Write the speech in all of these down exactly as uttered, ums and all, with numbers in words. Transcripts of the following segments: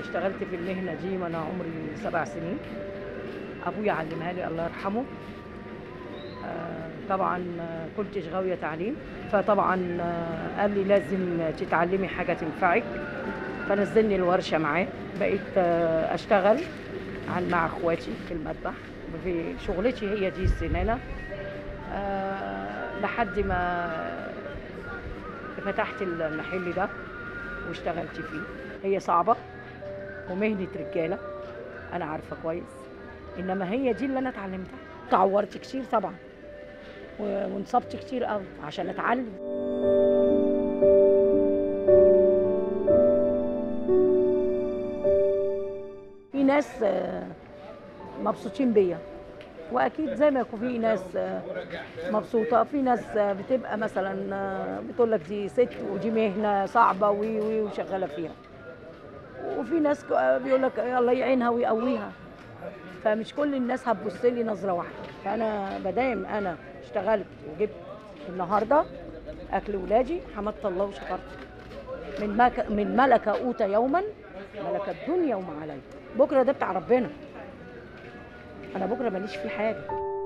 اشتغلت في المهنة دي وأنا عمري سبع سنين. أبويا علمها لي الله يرحمه. آه، طبعا كنتش غاوية تعليم، فطبعا آه، قال لي لازم تتعلمي حاجة تنفعك، فنزلني الورشة معاه. بقيت آه، أشتغل عن مع اخواتي في المذبح، في شغلتي هي دي السنانة. أه لحد ما فتحت المحل ده واشتغلت فيه. هي صعبة ومهنة رجالة، أنا عارفة كويس، إنما هي دي اللي أنا اتعلمتها. تعورت كتير طبعا وانصبت كتير قوي عشان أتعلم. في ناس مبسوطين بيا، واكيد زي ما يكون في ناس مبسوطه، في ناس بتبقى مثلا بتقول لك دي ست ودي مهنه صعبه وي وي وشغاله فيها، وفي ناس بيقول لك الله يعينها ويقويها. فمش كل الناس هتبص لي نظره واحده. فانا بدايم انا اشتغلت وجبت النهارده اكل ولادي، حمدت الله وشكرت. من مك... من ملك اوت يوما ملك الدنيا وما عليه. بكره ده بتاع ربنا، انا بكره ماليش فيه حاجه.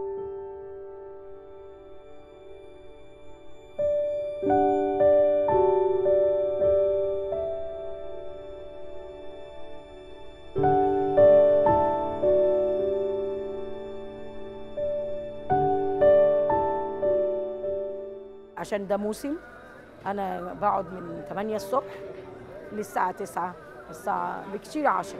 عشان ده موسم، انا بقعد من ثمانية الصبح للساعه تسعة، الساعه بكتير عشرة.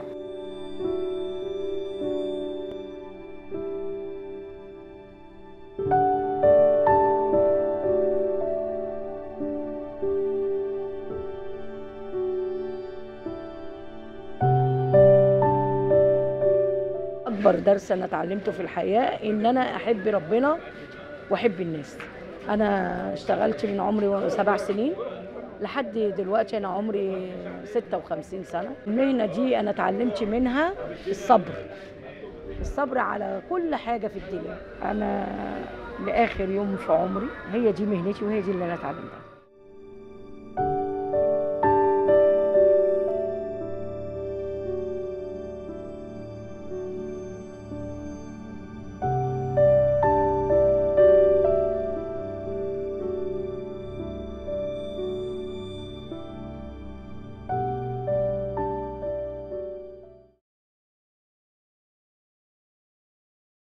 اكبر درس انا اتعلمته في الحياه ان انا احب ربنا واحب الناس. انا اشتغلت من عمري سبع سنين لحد دلوقتي انا عمري ستة وخمسين سنه. المهنه دي انا اتعلمت منها الصبر، الصبر على كل حاجه في الدنيا. انا لاخر يوم في عمري هي دي مهنتي وهي دي اللي انا اتعلمتها.